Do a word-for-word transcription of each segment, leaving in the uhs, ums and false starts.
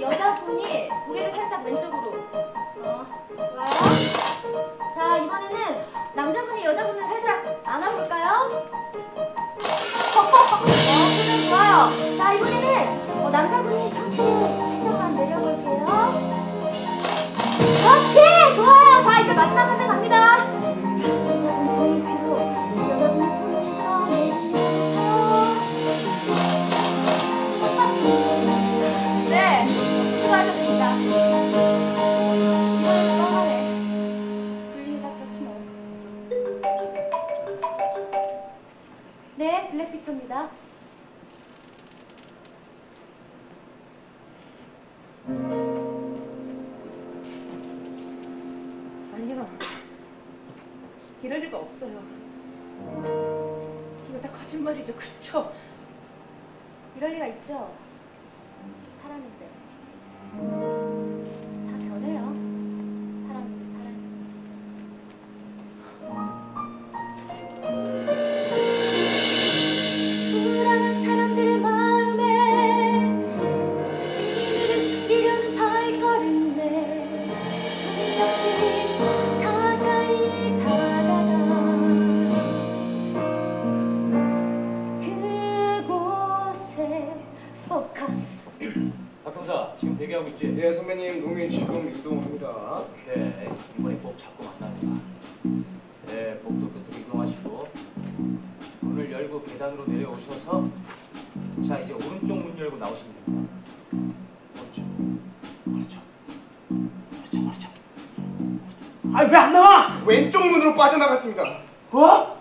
여자분이 고개를 살짝 왼쪽으로. 어, 좋아요. 자, 이번에는 남자분이 여자분을 살짝 안아볼까요? 어, 표정 좋아요. 자, 이번에는 어, 남자분이 셔츠 살짝만 내려볼게요. 그렇지! 좋아요. 자, 이제 마지막 한장 갑니다. 자, 남자분 등 뒤로 여자분이 손을 해서 내려주세요. 네, 수고하셨습니다. 이번에는 뻔하네. 불리다 그렇지 뭐. 네, 블랙피처입니다. 아니요, 이럴 리가 없어요. 이거 다 거짓말이죠, 그렇죠? 이럴 리가 있죠? 사람인데 다 변해요. 사람인데 사람. 불안한 사람들의 마음에 비밀을 숨기려는 발걸음에 소리 없이 가까이 다가가 그곳에 포커스. 박형사 지금 대기하고 있지? 예, 선배님 놈이 지금 이동합니다. 오케이. 이번에 꼭 잡고 만나는 거야. 네, 복도 끝으로 이동하시고 문을 열고 계단으로 내려오셔서 자, 이제 오른쪽 문 열고 나오시면 됩니다. 오른쪽. 그렇죠. 그렇죠, 그렇죠. 아, 왜 안 나와? 왼쪽 문으로 빠져나갔습니다. 뭐?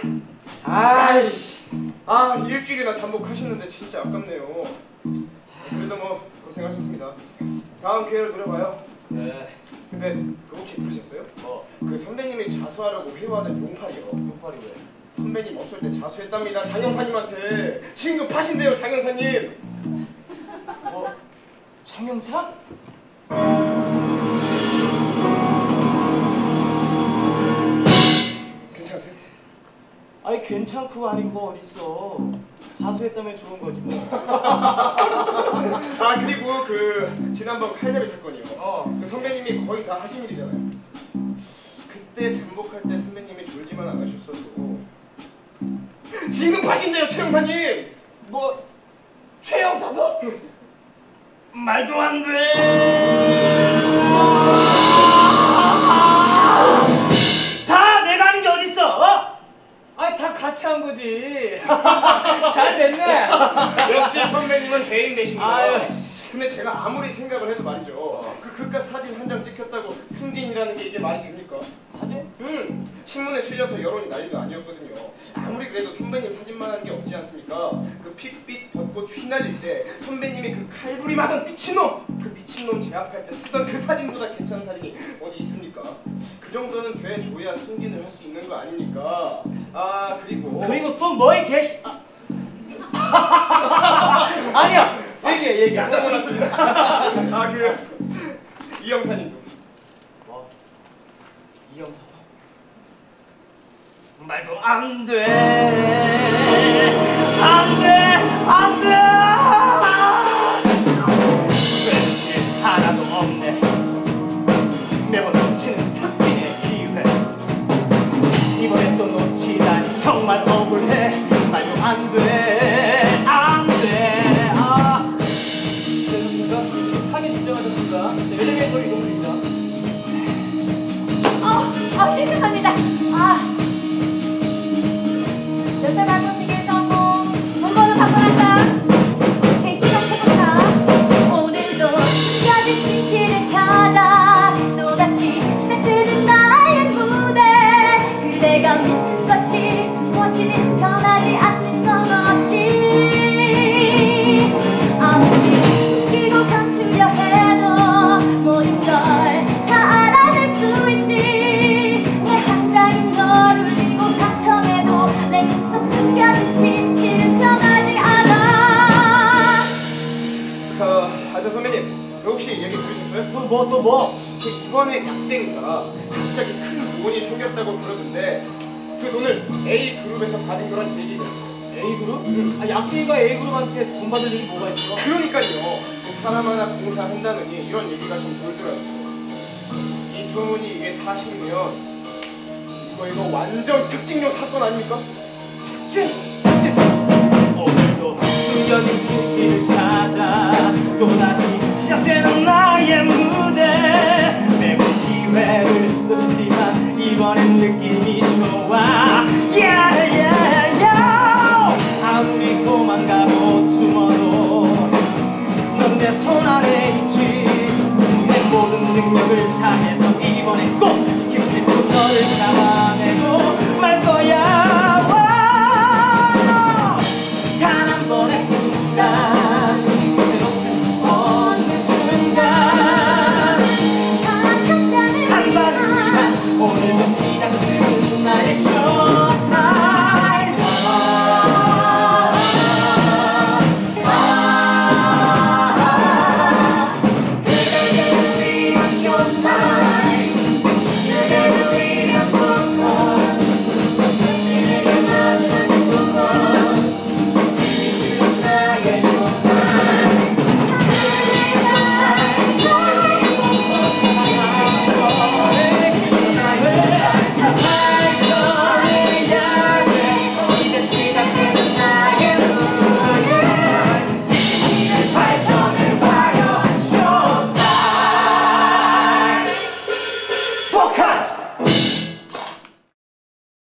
아이씨. 아, 일주일이나 잠복하셨는데 진짜 아깝네요. 그래도 뭐 고생하셨습니다. 다음 기회를 노려봐요. 네. 근데 그 혹시 들으셨어요? 뭐? 그 선배님이 자수하려고 회유하던 용팔이요. 용팔이 왜? 선배님 없을 때 자수했답니다. 장영사님한테. 진급하신대요, 장영사님. 뭐? 장영사? 괜찮으세요? 아니 괜찮고 아닌 거 어딨어. 자수했다면 좋은 거지 뭐. 아, 그리고 그 지난번 칼잡이 사건이요. 어. 그 선배님이 거의 다 하신 일이잖아요. 그때 잠복할 때 선배님이 졸지만 않으셨어도 진급하신대요, 최 형사님. 뭐? 최 형사도? 말도 안 돼. 다 내가 하는 게 어딨어? 어? 아니 다 같이 한 거지. 잘 됐네. 역시 선배님은 죄인 되십니다. 아유, 근데 제가 아무리 생각을 해도 말이죠. 어. 그 그깟 사진 한 장 찍혔다고 승진이라는 게 이게 말이 됩니까? 사진? 응. 신문에 실려서 여론이 난리도 아니었거든요. 아무리 그래도 선배님 사진만 한 게 없지 않습니까? 그 핏빛 벚꽃 휘날릴 때 선배님이 그 칼부림하던 미친놈! 그 미친놈 제압할 때 쓰던 그 사진보다 괜찮은 사진이 어디 있습니까? 그 정도는 돼줘야 승진을 할 수 있는 거 아닙니까? 아, 그리고 그리고 또 뭐에 개? 아. 아니야. 얘기해 얘기해. 깜짝 놀랐습니다. 아, 그 이 형사님도. 뭐? 이 형사? 말도 안 돼. 안 돼. 안 돼. 왠지 하나도 없네. 매번 놓치는 특징의 기회. 이번엔 또 놓치다니 정말 억울해. 말도 안 돼. 안 돼. 아. 되셨습니까? 타겟 인정하셨습니다. 여자의 소리 이동입니다. 어, 어, 실수합니다. 아, 연대 발표식의 성공. 본번호 바꿔놨다. 오케이, 시작해보자. 오늘도 숨겨진 진실을 찾아 또다시 스며드는 나의 무대. 그대가 믿는 것이 무엇이든 변하지 않는 건 없지. 아무리 숨기고 감추려 해도 모든 걸 다 알아낼 수 있지. 내 한 장인 걸 울리고 상처내도 내 속 숨겨진 진실은 변하지 않아. 어, 아, 저 선배님, 그 혹시 얘기 들으셨어요? 또 뭐 또 뭐? 그 이번에 약쟁이가 갑자기 큰 돈이 생겼다고 그러던데 그 돈을 A 그룹에서 받은 거란 얘기가 있어요. A 그룹? 아 약쟁이가 A 그룹한테 돈 받을 일이 뭐가 있어? 그러니까요. 그 사람 하나 공사한다느니 이런 얘기가 좀 돌더라고요. 이 소문이 이게 사실이면 이거 이거 완전 특징용 사건 아닙니까? 오늘도 숨겨진 진실을